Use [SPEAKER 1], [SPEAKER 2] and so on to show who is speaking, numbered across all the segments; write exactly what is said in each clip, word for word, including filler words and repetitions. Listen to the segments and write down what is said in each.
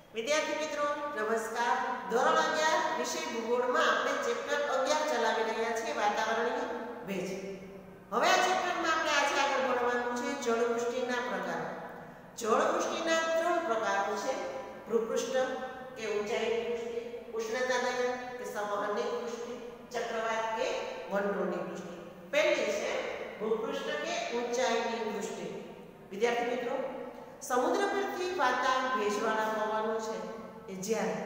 [SPEAKER 1] વિદ્યાર્થી મિત્રો નમસ્કાર. ધોરણ અગિયાર વિષય ભૂગોળમાં આપણે ચેપ્ટર અગિયાર ચલાવી રહ્યા છીએ વાતાવરણીય ભેજ. હવે આ ચેપ્ટરમાં આપણે આજે આગળ ભણવાનું છે જળવૃષ્ટિના પ્રકારો. જળવૃષ્ટિના ત્રણ પ્રકારો છે: ભૂપૃષ્ઠ કે ઊંચાઈની વૃષ્ટિ, ઉષ્ણતાનયન કે સંવહનની વૃષ્ટિ, ચક્રવાત કે વંટોળની વૃષ્ટિ. પહેલી છે ભૂપૃષ્ઠ કે ઊંચાઈની વૃષ્ટિ. વિદ્યાર્થી મિત્રો, સમુદ્ર પરથી વાતા ભેજવાળા પવનો છે એ જ્યારે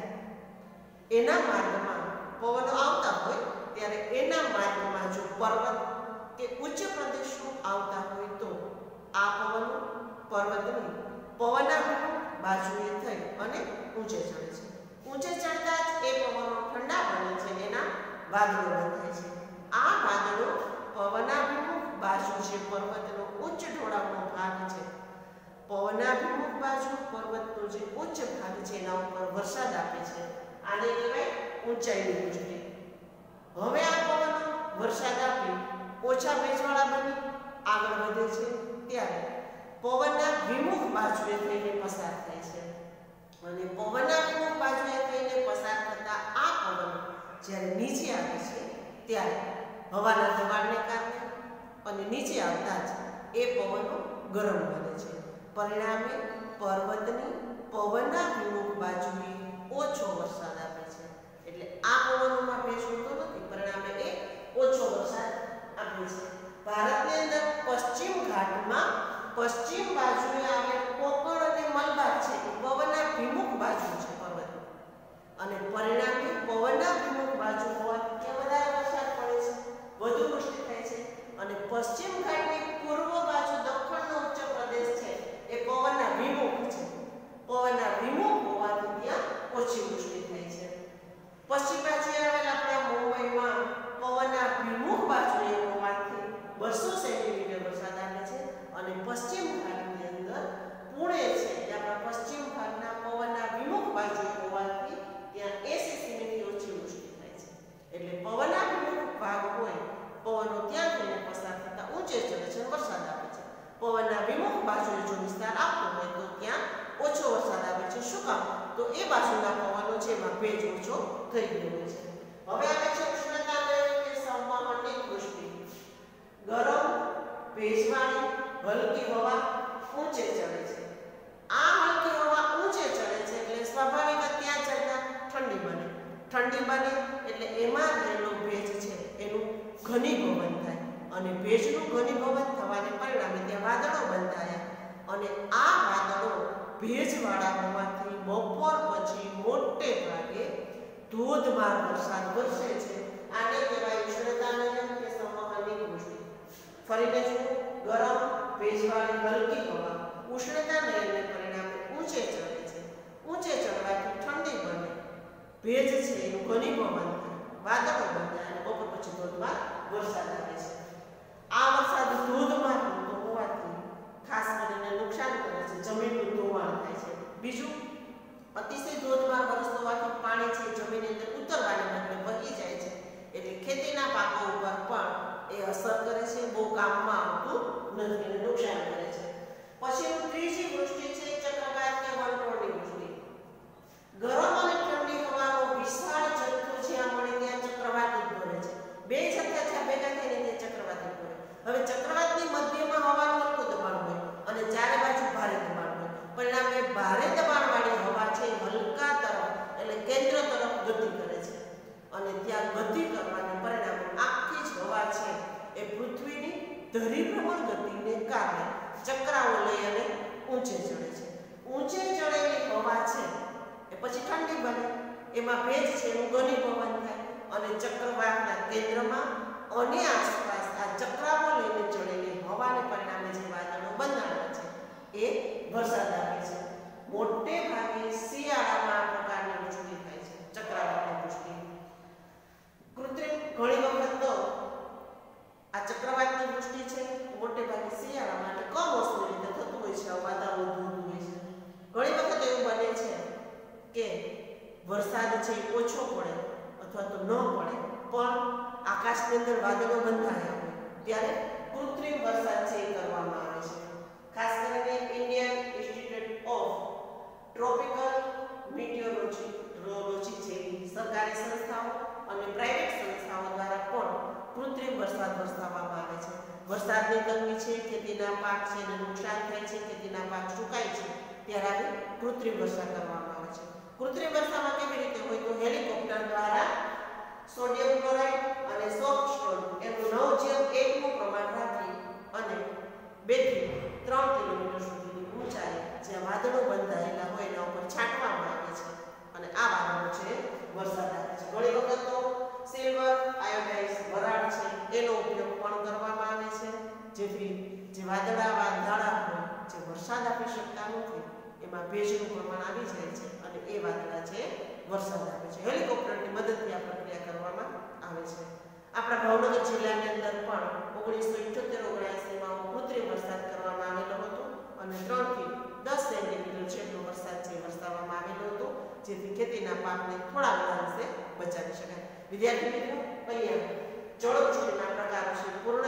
[SPEAKER 1] એના માર્ગમાં પવનો આવતા હોય ત્યારે એના માર્ગમાં જો પર્વત કે ઉચ્ચ પ્રદેશો આવતા હોય તો આ પવનો પર્વતની પવનાભિમુખ બાજુએ થઈ અને ઊંચે ચડે છે. ઊંચે ચડતા જ એ પવનો ઠંડા બને છે, એના વાદળો બંધાય છે. આ વાદળો પવનાભિમુખ બાજુ જે પર્વતનો ઉચ્ચ ઢોળાવનો ભાગ છે, પવનાભિમુખ બાજુ પર્વતનો જે ઉચ્ચ ભાગ છે એના ઉપર વરસાદ આપે છે. આને કહેવાય ઊંચાઈની વૃષ્ટિ. હવે આ પવનો વરસાદ આપી ઓછા ભેજવાળા બની આગળ વધે છે ત્યારે પવનના વિમુખ બાજુએ થઈને પસાર થાય છે અને પવનના વિમુખ બાજુએ થઈને પસાર થતા આ પવનો જ્યારે નીચે આવે છે ત્યારે હવાના દબાણને કારણે અને નીચે આવતા જ એ પવનો ગરમ બને છે. પરિણામે પર્વતની પવનના વિમુખ બાજુએ ઓછો વરસાદ આપે છે. એટલે આ પવનોમાં ભેજ હોતો નથી, પરિણામે એ ઓછો વરસાદ આપે છે. ભારતની અંદર પશ્ચિમ ઘાટમાં પશ્ચિમ બાજુએ આવેલ કોકણ અને મલબાર છે એ પવનના વિમુખ બાજુ છે પર્વતની, અને પરિણામે પવનના વિમુખ બાજુ હોવાથી ત્યાં વધારે વરસાદ પડે છે, વધુ વૃષ્ટિ થાય છે. અને પશ્ચિમ ઘાટની પૂર્વ બાજુ દક્ષિણનો ઉચ્ચ પ્રદેશ છે એ પવનના વિમુખ છે. પવનના વિમુખ હોવાથી ત્યાં ઓછી વૃષ્ટિ થાય છે. પશ્ચિમ બાજુ આવેલ આપણા મુંબઈમાં પવનના વિમુખ બાજુએ હોવાથી બસો સેન્ટીમીટર વરસાદ આવે છે, અને પશ્ચિમ ઘાટની અંદર પુણે છે એ આપણા પશ્ચિમ ભાગના પવનના વિમુખ બાજુએ હોવાથી ત્યાં એંસી સેન્ટીમીટરથી ઓછી વૃષ્ટિ થાય છે. એટલે પવનના વિમુખ ભાગ હોય, પવનો ત્યાં જઈને પસાર થતા ઊંચે ચડે છે, વરસાદ આપે છે. પવનના વિમુખ બાજુએ જો વિસ્તાર આપતો હોય તો ત્યાં ઓછો વરસાદ આવે છે. શું કામ? તો એ બાજુના પવનો છે એમાં ભેજ ઓછો થઈ ગયો હોય છે. હવે આવે છે ઉષ્ણતાનયન કે સંવહનની વૃષ્ટિ. ગરમ ભેજવાળી હલકી હવા ઊંચે ચડે છે. આ હલકી હવા ઊંચે ચડે છે એટલે સ્વાભાવિક ત્યાં ચડતા ઠંડી બને. ઠંડી બને એટલે એમાં રહેલો ભેજ છે એનું ઘનીભવન થાય, અને ભેજનું ઘનીભવન થવાને પરિણામે ત્યાં વાદળો બંધાયા, અને આ વાદળો ભેજવાળા હોવાથી બપોર પછી મોટે ભાગે ધોધમાર વરસાદ વરસે છે. આને કહેવાય ઉષ્ણતાનયન કે સંવહનની વૃષ્ટિ. ફરીને જુઓ, ગરમ ભેજવાળી હલકી હવા ઉષ્ણતાનયનને પરિણામે ઊંચે ચડે છે. ઊંચે ચડવાથી ઠંડી બને, ભેજ છે એનું ઘનીભવન થાય, વાદળો બંધાય અને બપોર પછી ધોધમાર વરસાદ આવે છે. આ વરસાદ ધોધમાર હોવાથી ખાસ કરીને નુકસાન કરે છે, જમીનનું ધોવાણ થાય છે. બીજું, અતિશય ધોધમાર વરસતો હોવાથી પાણી છે જમીનની અંદર ઉતરવાને બદલે વહી જાય છે, એટલે ખેતીના પાકો ઉપર પણ એ અસર કરે છે, બહુ કામમાં આવતું નથી અને નુકસાન કરે છે. પછી ત્રીજી વૃષ્ટિ છે ચક્રવાત કે વંટોળની વૃષ્ટિ. ગરમ અને ઠંડી હવાનો વિશાળ જથ્થો જ્યાં મળે ત્યાં ચક્રવાત ઉદ્ભવે છે. બે જથ્થા જ્યાં ભેગા થઈને ત્યાં ચક્રવાત ઉદ્ભવે. હવે ચક્રવાતની મધ્યમાં હવાનું હલકું દબાણ હોય અને ચારે બાજુ ભારે દબાણ હોય. પરિણામે ભારે દબાણવાળી હવા છે હલકા તરફ એટલે કેન્દ્ર તરફ ગતિ કરે છે, અને ત્યાં ગતિ કરવાને પરિણામે આખી જ હવા છે એ પૃથ્વીની ધરીભ્રમણ ગતિને કારણે ચક્રાઓ લઈ અને ઊંચે ચડે છે. ઊંચે ચડેલી હવા છે એ પછી ઠંડી બને, એમાં ભેજ છે એનું ઘનીભવન થાય, અને ચક્રવાતના કેન્દ્રમાં અને આસપાસ આ ચક્રાઓ લઈને ચડેલી હવાને પરિણામે જે વાદળો બંધાણા છે એ વરસાદ આપે છે. મોટે ભાગે શિયાળામાં આ પ્રકારની વૃષ્ટિ થાય છે, ચક્રવાતની વૃષ્ટિ. કૃત્રિમ ઘણી વખત તો આ ચક્રવાતની વૃષ્ટિ છે મોટે ભાગે શિયાળા માટે કમોસમી રીતે થતું હોય છે, વાતાવરણ ધોધું હોય છે. ઘણી વખત એવું બને છે કે વરસાદ છે ઓછો પડે અથવા તો ન પડે, પણ આકાશની અંદર વાદળો બંધાયા હોય ત્યારે કૃત્રિમ વરસાદ છે એ કરવામાં આવે છે. ખાસ કરીને Indian Institute of Tropical Meteorology જેવી સરકારી સંસ્થાઓ અને પ્રાઇવેટ સંસ્થાઓ દ્વારા પણ કૃત્રિમ વરસાદ વરસાવવામાં આવે છે. વરસાદની તંગી છે, ખેતીના પાક છે એને નુકસાન થાય છે, ખેતીના પાક સુકાય છે, ત્યારે આવી કૃત્રિમ વર્ષા કરવામાં આવે છે. કૃત્રિમ વર્ષામાં કેવી રીતે હોય તો હેલિકોપ્ટર દ્વારા સોડિયમ ક્લોરાઇડ અને સોફ્ટ સ્ટોન એનું નવ જેમ એક નું પ્રમાણ રાખી અને બે થી ત્રણ કિલોમીટર સુધીની ઊંચાઈ જ્યાં વાદળો બંધાયેલા હોય એના ઉપર છાંટવામાં આવે છે અને આ વાદળો છે વરસાદ આવે છે. ઘણી વખત તો સિલ્વર આયોડાઇઝ વરાળ છે એનો ઉપયોગ પણ કરવામાં આવે છે, જેથી જે વાદળા વાદળા હોય જે વરસાદ આપી શકતા નથી એમાં ભેજનું પ્રમાણ આવી જાય છે અને એ વાદળા છે વરસાદ આપે છે. હેલિકોપ્ટરની મદદથી આ પ્રક્રિયા કરવામાં આવે છે. આપણા ભાવનગર જિલ્લાની અંદર પણ ઓગણીસો ઇઠ્યોતેર ઓગણએંસી માં કૃત્રિમ વરસાદ કરવામાં આવેલો હતો અને ત્રણ થી દસ સેન્ટીમીટર જેટલો વરસાદ છે વરસાવવામાં આવેલો હતો, જેથી ખેતીના પાકને થોડા અંશે બચાવી શકાય. વિદ્યાર્થી મિત્રો, અહીંયા જળવૃષ્ટિના પ્રકારો છે પૂર્ણ